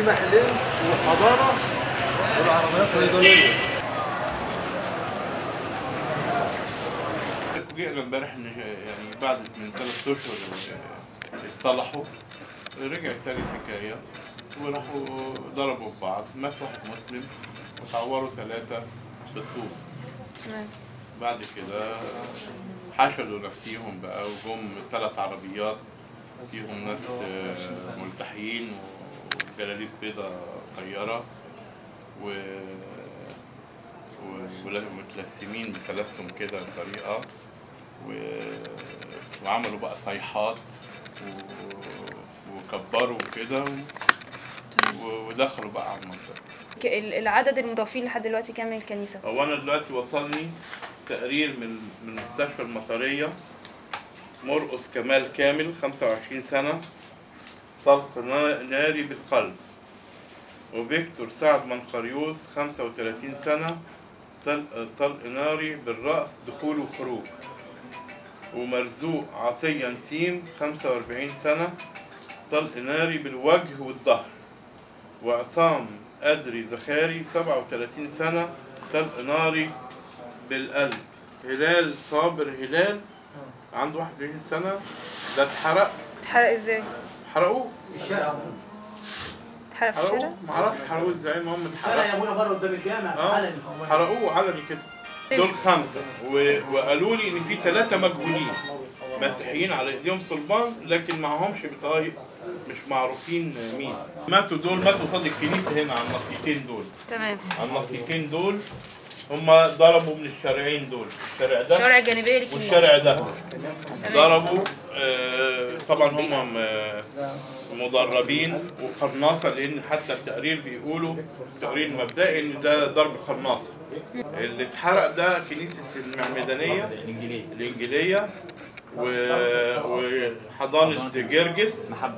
هنا حلم وحضاره والعربيات صيدليه. فوجئنا امبارح ان يعني بعد من 3 اشهر اصطلحوا، رجعت تاني الحكايه وراحوا ضربوا في بعض، مات واحد مسلم وتعوروا 3 بالطول. بعد كده حشدوا نفسيهم بقى وجم 3 عربيات فيهم ناس ملتحيين وجلاليب بيضة قصيرة ومتلثمين بتلثم كده بطريقة وعملوا بقى صيحات وكبروا كده ودخلوا بقى على المنطقة. العدد المتوفين لحد دلوقتي كام من الكنيسة؟ هو أنا دلوقتي وصلني تقرير من المستشفى المطرية، مرقس كمال كامل 25 سنة طلق ناري بالقلب، وفيكتور سعد منقريوس 35 سنة طلق ناري بالرأس دخول وخروج، ومرزوق عطية نسيم 45 سنة طلق ناري بالوجه والظهر، وعصام أدري زخاري 37 سنة طلق ناري بالقلب. هلال صابر هلال عنده 21 سنة ده اتحرق. اتحرق ازاي؟ حرقوه في الشارع. اتحرق في الشارع؟ معرفش حرقوه ازاي، المهم اتحرق. الشارع يا ابونا بره قدام الجامع علني. حرقوه علني كده. دول 5 وقالوا لي ان في 3 مجهولين مسيحيين على ايديهم صلبان لكن معهمش بطايق مش معروفين مين. ماتوا قصاد الكنيسه هنا على النصيتين دول. تمام. على النصيتين دول هم ضربوا من الشارعين دول، الشارع ده الشارع الجانبيه للكنيسه والشارع ده ضربوا. طبعا هم مدربين وقرناصه، لان حتى التقرير بيقولوا التقرير المبدئي ان ده ضرب قرناصه. اللي اتحرق ده كنيسه المعمدانيه الانجيليه وحضانه جرجس المحبه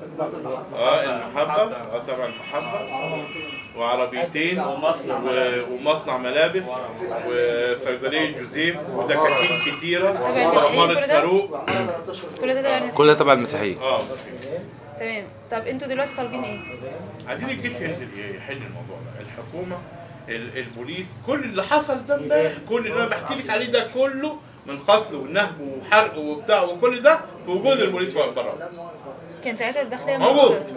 تبع المحبه، وعربيتين ومصنع ملابس وصيدليه جوزيف ودكاكين كتيره وعماره فاروق. كل ده تبع المسيحيين. تمام. طب انتوا دلوقتي طالبين ايه؟ عايزين الجيش ينزل يحل الموضوع ده، الحكومه البوليس، كل اللي حصل ده امبارح، كل اللي انا بحكي لك عليه ده كله من قتل ونهب وحرق وبتاع وكل ده في وجود البوليس واقف بره. كان ساعتها الداخليه موجود.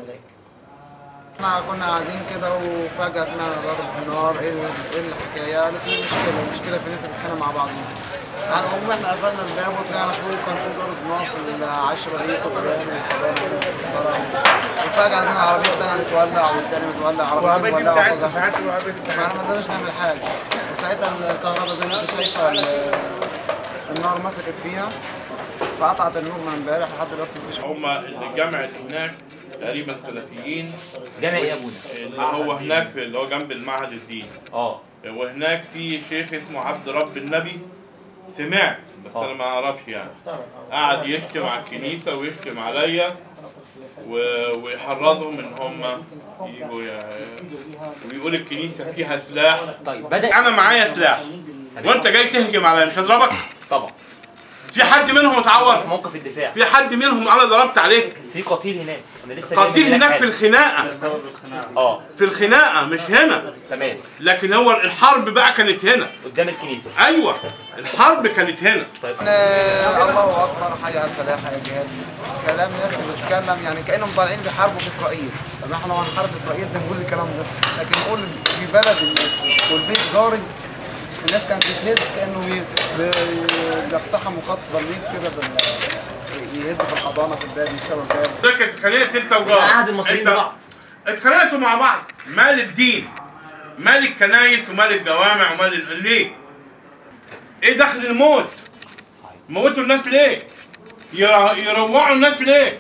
احنا كنا قاعدين كده وفجأة سمعنا ضرب النار. ايه الحكاية؟ قالوا في مشكلة في ناس بتتخانق مع بعض. يعني المهم احنا قفلنا الباب وطلعنا فوق، كان في ضرب نار في العشرة دي في الصلاة. وفجأة عندنا عربية تانية متولع والتانية متولع، عربيتين مولعة. فاحنا ما قدرناش نعمل حاجة. وساعتها الكهرباء زي ما انت شايفة النار مسكت فيها فقطعت النور من امبارح لحد دلوقتي مفيش. هما اللي جمعت هناك تقريبا سلفيين. جامع ايه يا ابونا؟ اللي هو هناك اللي هو جنب المعهد الديني. وهناك في شيخ اسمه عبد رب النبي، سمعت بس انا ما اعرفش يعني، قعد يشتم على الكنيسه ويشتم عليا ويحرضهم ان هم يجوا ويقول الكنيسه فيها سلاح. طيب بدأ انا معايا سلاح وانت جاي تهجم عليا، مش هضربك؟ طبعا. في حد منهم اتعور؟ في موقف الدفاع. في حد منهم انا ضربت عليك؟ في قتيل هناك. انا لسه قتيل هناك في الخناقه. في الخناقه مش هنا. تمام. لكن هو الحرب بقى كانت هنا قدام الكنيسه. ايوه الحرب كانت هنا. طيب الله اكبر، حي على الفلاح، حي جهاد. كلام ناس بتتكلم يعني كانهم طالعين بيحاربوا في اسرائيل. طب احنا لو هنحارب اسرائيل ده نقول الكلام ده، لكن نقول في بلد والبيت جاري الناس كانت بتهد كانه بيقتحموا خط ضليف كده يهدوا في الحضانه في الباب يكسروا الباب. ركز، اتخانقت انت وجار. عهد المصريين ببعض. اتخانقتوا مع بعض. مال الدين؟ مال الكنايس ومال الجوامع ومال ليه؟ ايه دخل الموت؟ موتوا الناس ليه؟ يروعوا الناس ليه؟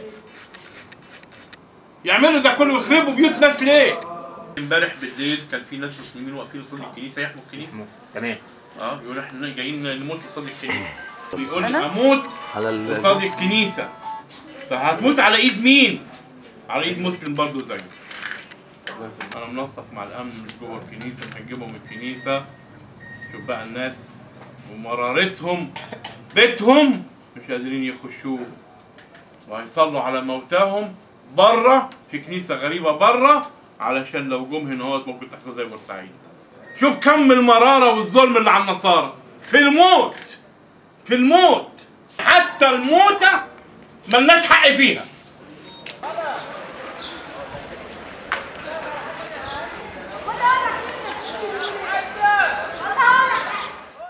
يعملوا ده كله ويخربوا بيوت ناس ليه؟ امبارح بالليل كان في ناس مسلمين واقفين قصاد الكنيسه يحموا الكنيسه. تمام. يقولوا احنا جايين نموت قصاد الكنيسه. بيقول لي اموت قصاد الكنيسه. فهتموت على ايد مين؟ على ايد مسلم برضه زيه. انا منسق مع الامن جوه الكنيسه، هنجيبهم الكنيسه. شوف بقى الناس ومرارتهم بيتهم مش قادرين يخشوه، وهيصلوا على موتاهم بره في كنيسه غريبه بره، علشان لو جم هنا هوت ممكن تحصل زي بورسعيد. شوف كم المرارة والظلم اللي على النصارى في الموت، في الموت، حتى الموتة ملناش حق فيها.